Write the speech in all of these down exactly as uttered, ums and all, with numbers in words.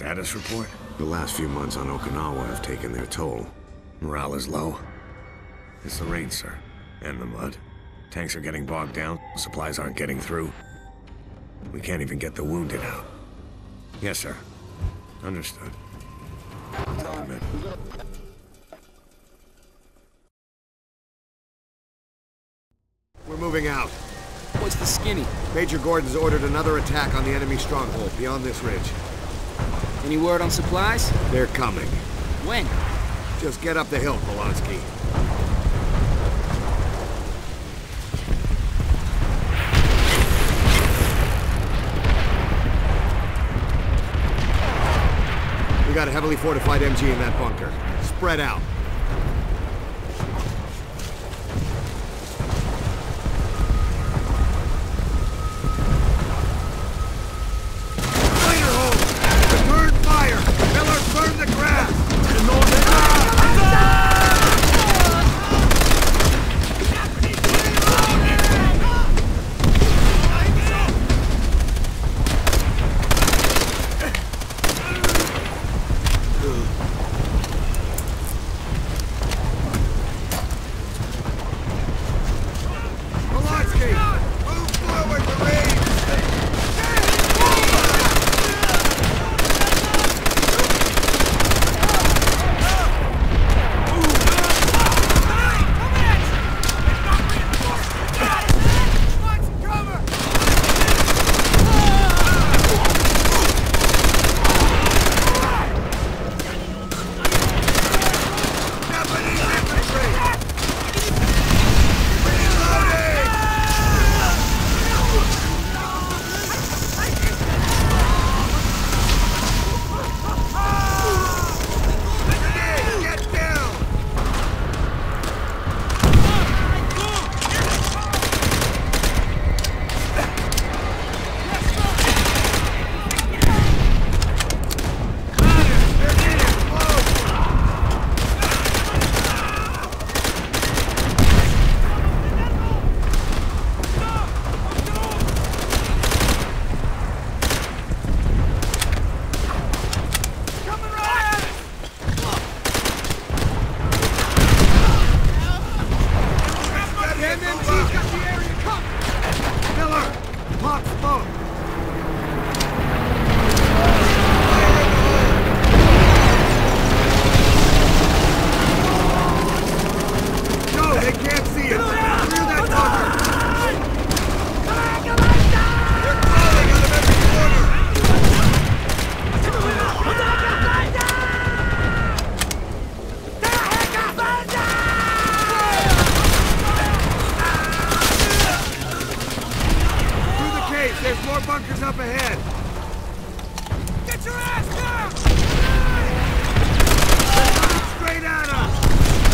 Status report? The last few months on Okinawa have taken their toll. Morale is low. It's the rain, sir. And the mud. Tanks are getting bogged down. Supplies aren't getting through. We can't even get the wounded out. Yes, sir. Understood. Tell him in. We're moving out. What's the skinny? Major Gordon's ordered another attack on the enemy stronghold beyond this ridge. Any word on supplies? They're coming. When? Just get up the hill, Polonsky. We got a heavily fortified M G in that bunker. Spread out. There's more bunkers up ahead! Get your ass down! Straight at us!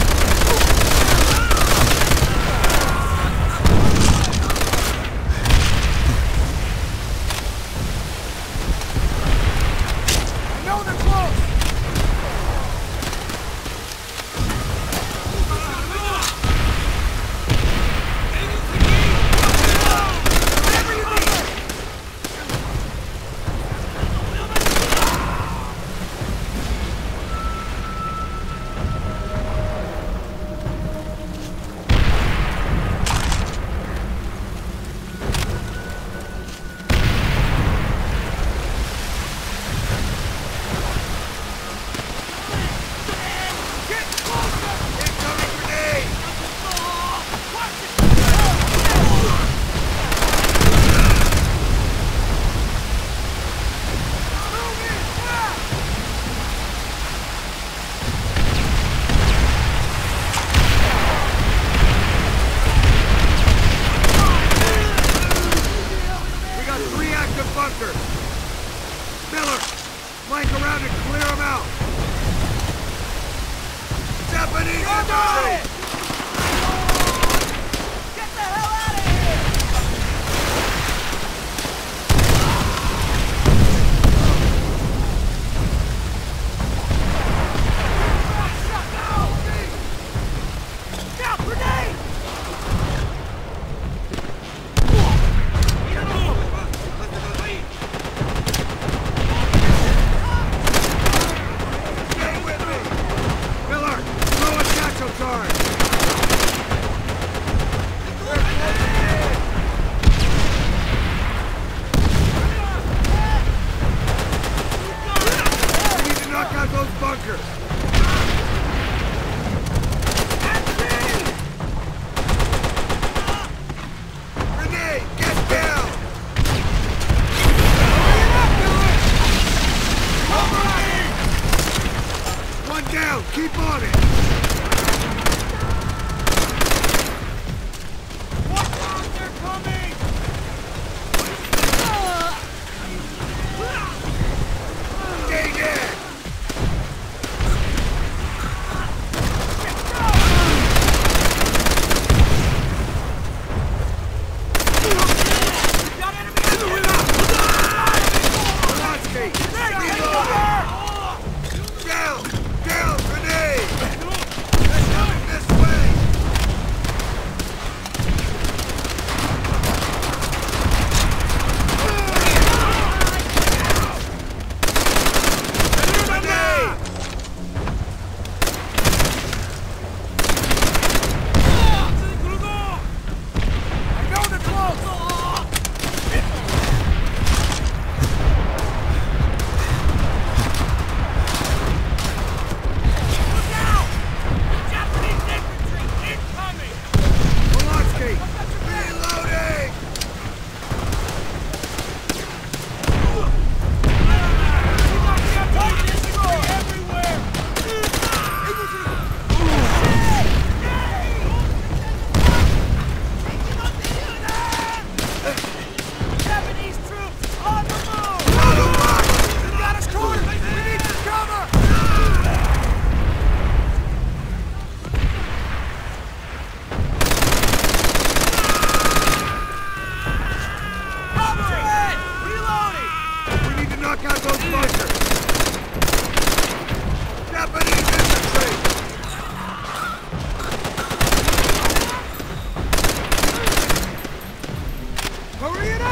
I know they're close!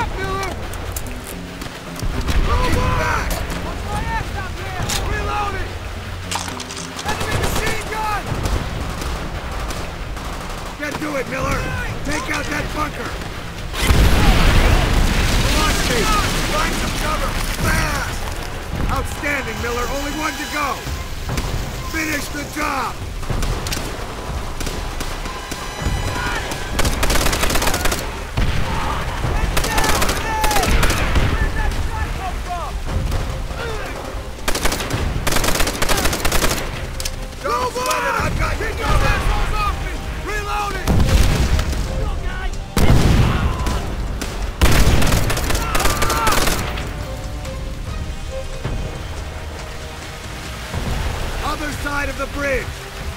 up, Miller! Roll back! Watch my ass out there! Reloading! Enemy machine gun! Get to it, Miller! Take out that bunker! Velocity! Find some cover! Fast! Outstanding, Miller! Only one to go! Finish the job! Other side of the bridge!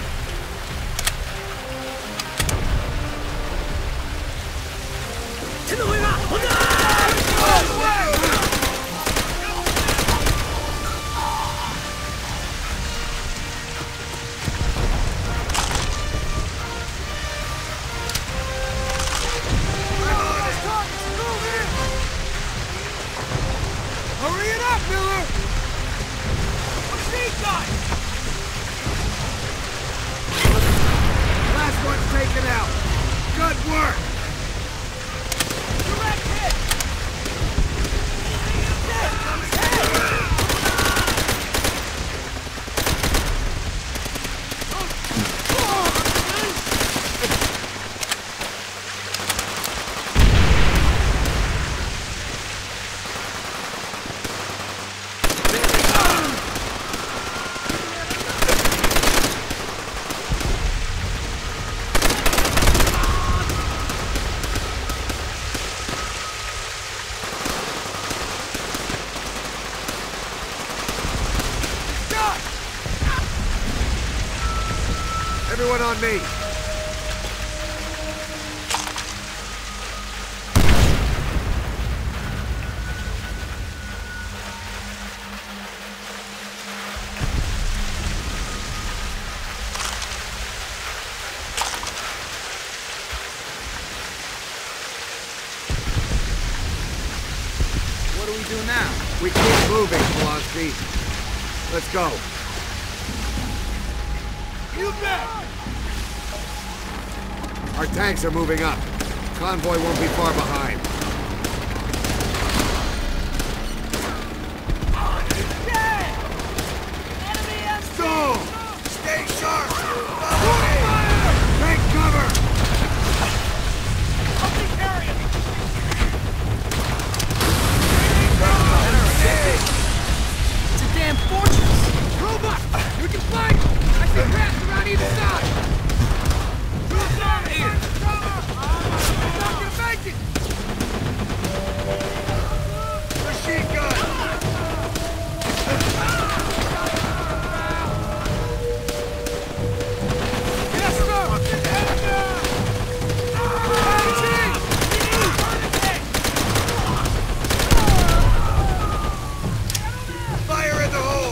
Hurry it up, Miller! Machine gun! Last one's taken out. Good work! Direct hit! Everyone on me! What do we do now? We keep moving, Blonsky. Let's go. You bet! Our tanks are moving up. Convoy won't be far behind. Stall! Stay sharp! Take cover! Opening area! It's a damn fortress! Robot! We can fight! I see rats around either side! Who's on here? Not gonna make it! Machine gun! Yes, sir! Fire in the hole!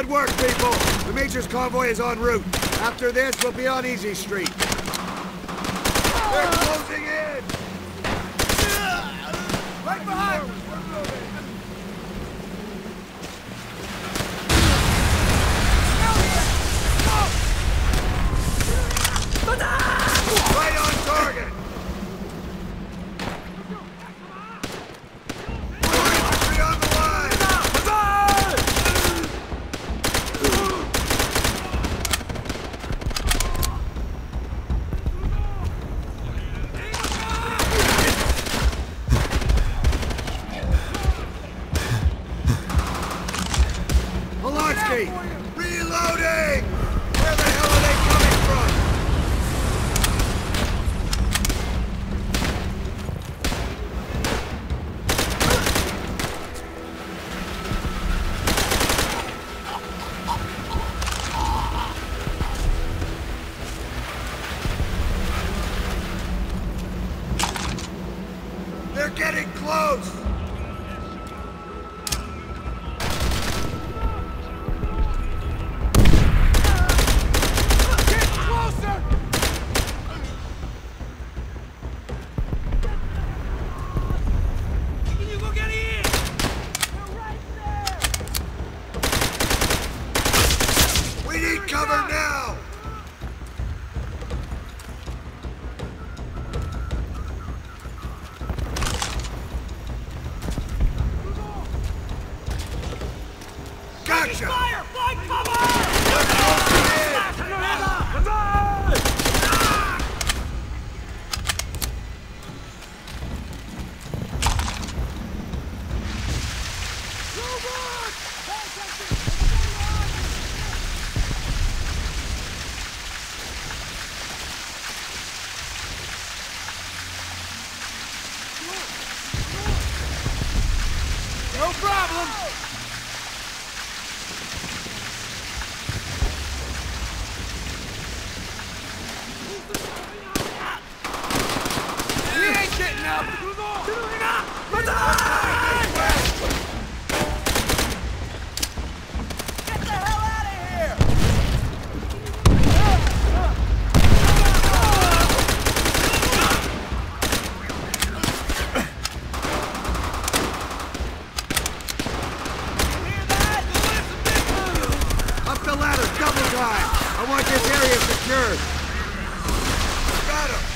work, people! The Major's convoy is en route. After this, we'll be on Easy Street. They're closing in! Right behind! Right on target! Infantry on the line! Polanski! Reloading! Where the hell are they coming from? They're getting close! Get closer! Can you go get in? They're right there! We need cover now! Gotcha! Fire! Find cover! No problem! We ain't getting up! Get the hell out of here! Hear that? Up the ladder, double time! I want this area secured! Got him!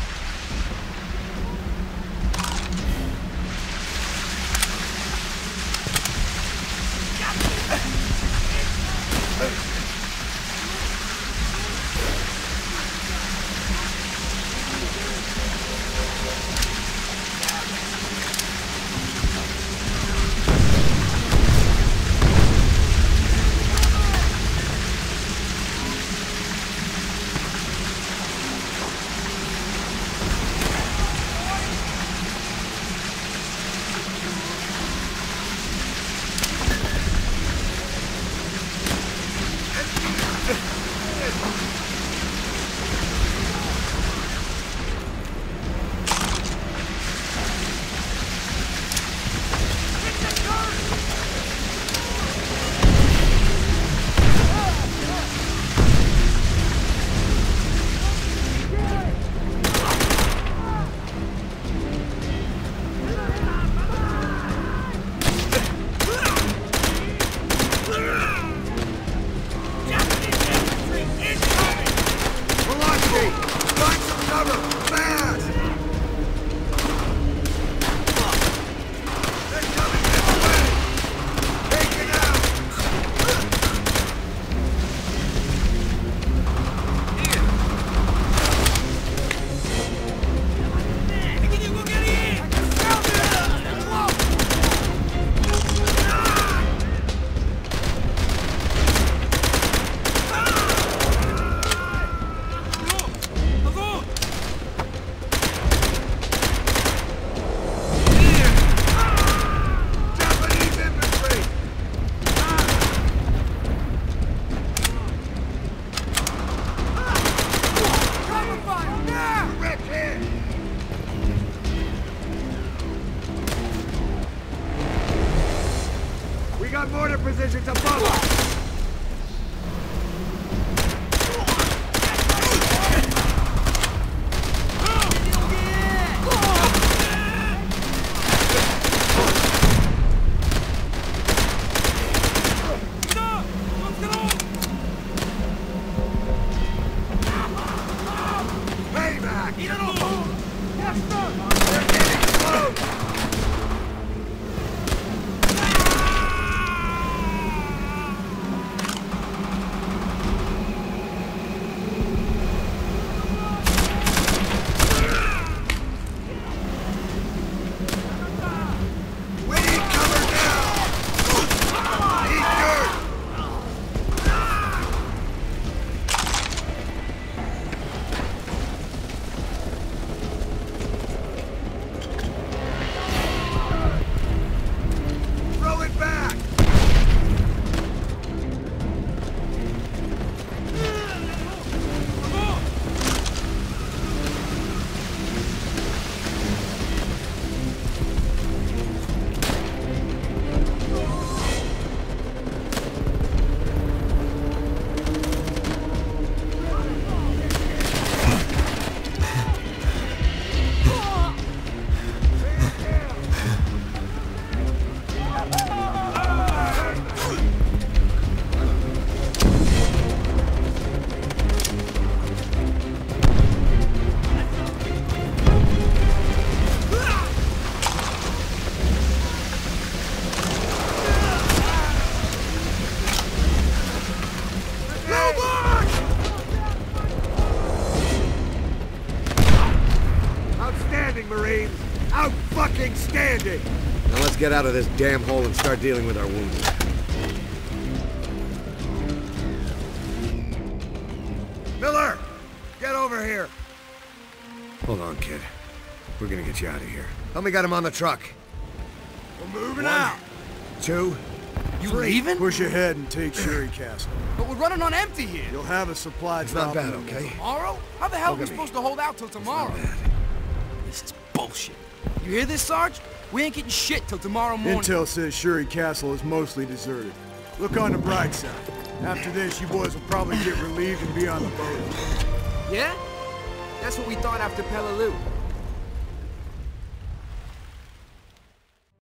Polanski! Find some cover! Fast! They're coming this way! Take it out! Can you go get in? Japanese infantry! Cover fire! Now! Direct hit! We got mortar positions above us! Outstanding! Now let's get out of this damn hole and start dealing with our wounded. Miller! Get over here! Hold on, kid. We're gonna get you out of here. Help me get him on the truck. We're moving One, out. two, You three. leaving? Push ahead and take Sherry Castle. But we're running on empty here. You'll have a supply It's drop not bad, in the middle. okay? Tomorrow? How the hell Look are we at me. supposed to hold out till tomorrow? Not bad. This is bullshit. You hear this, Sarge? We ain't getting shit till tomorrow morning. Intel says Sherry Castle is mostly deserted. Look on the bright side. After this, you boys will probably get relieved and be on the boat. Yeah? That's what we thought after Peleliu.